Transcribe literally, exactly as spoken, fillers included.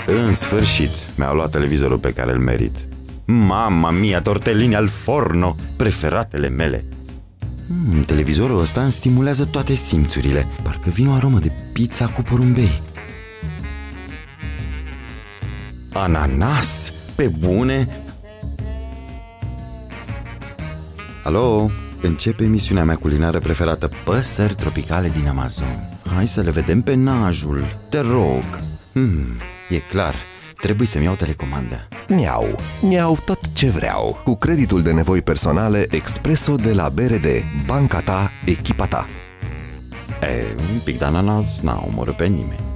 În sfârșit, mi-au luat televizorul pe care îl merit. Mamma mia, tortellini al forno, preferatele mele. mm, Televizorul ăsta îmi stimulează toate simțurile. Parcă vine o aromă de pizza cu porumbei. Ananas? Pe bune? Alo? Începe emisiunea mea culinară preferată, Păsări tropicale din Amazon. Hai să le vedem pe najul, te rog. hmm, E clar, trebuie să-mi iau telecomanda. Miau, miau tot ce vreau. Cu creditul de nevoi personale Expresso de la B R D. Banca ta, echipa ta. E, un pic de ananas n-a omorât pe nimeni.